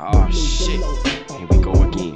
Oh shit, here we go again.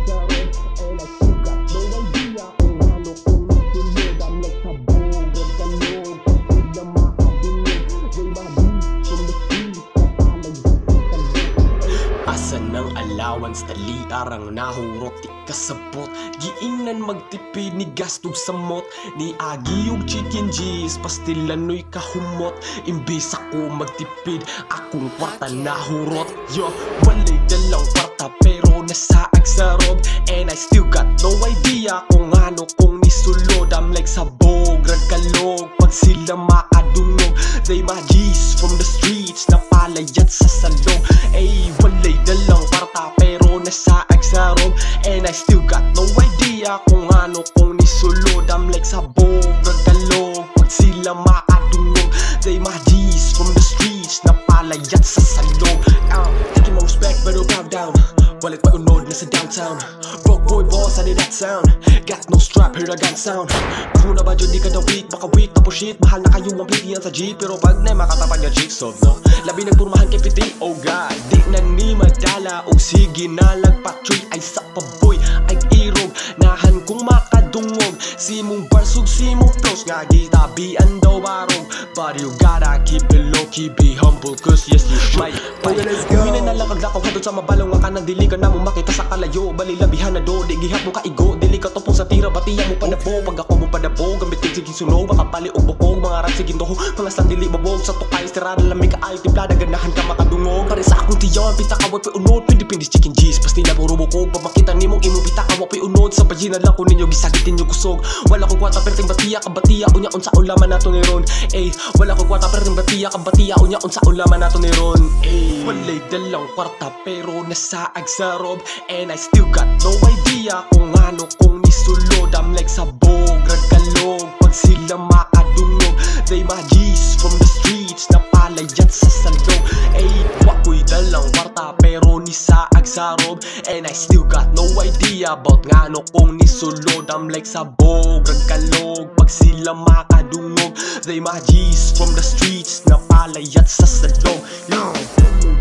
Asan ng allowance, dali arang nahurot, di kasabot. Giingnan magtipid ni gastog samot, ni agi yung chicken G's, pastilano'y kahumot. Imbes ako magtipid, akong kwarta nahurot. Yo, walay dalang kwarta pero nasaag sa rob, and I still got no idea kung ano kong nisulod. I'm like sabog, ragkalog, pag sila makadungog. They my G's from the streets, napalayat sa salong. Ay, walay dalang kwarta pero nasaag sa rob, and I still got no idea kung ano kong nisulod. I'm like sabog, ragkalog, pag sila makadungog. They my G's from the streets, napalayat sa salong. Taking my respect pero bow down, walit pa unod na sa downtown. Broke boy boss, I did that sound. Got no strap, hear the gun sound. Pag muna ba dyan di ka na weak, baka weak tapos shit. Mahal na kayo ang plitian sa jeep, pero pag na makatapan niya jigsaw, no. Labi nagpurmahan kay piting, oh god. Di na ni madala, o sige na lagpatsoy. Ay sa paboy, ay irog, nahan kong makadungog. Simong barsog, simong flows, nga gitabian daw barog. But you gotta keep it low key, be humble, cause yes you might. Uwi na nalakag lakaw, hadod sa mabalong nga kanang dili ka na mo makita sa kalayo. Balilabihan na do, di gihap mo kaigo, dili ka tupong sa tira, batiya mo panabo. Pag ako mo panabo, gamitin sige sunog, makapali o bukog. Mga rat sige toho, mga sandili babog. Sa tukay, estirada, lamig ka ayaw, timplada, ganahan ka makadungog. Pare sa akong tiyaw, pita kawat pa unod, pindipindis chicken G's, pasti na puro bukog. Pamakita ni mong imong pita kawat pa unod, sa pagina lang ko ninyo, gisagitin yung kusog. Wala kong kwata perting batiya, kabatiya, unya on sa ulaman nato ni Ron. Ay, wala kong kwata perting batiya, kabatiya, unya on sa ulaman nato ni Ron. Ay, walay dalang kwarta pero nasaag sa rob, and I still got no idea kung ano kong nisulod. I'm like sabog, ragkalog, pag sila makadungog. They my G's from the streets, napalayat sa salong. Ay, wako'y dalang kwarta pero nisaag sa rob, and I still got no idea about nga ano kong nisulod. I'm like sabog, ragkalog, pag sila makadungog. They my G's from the streets, napalayat sa salong. Yo.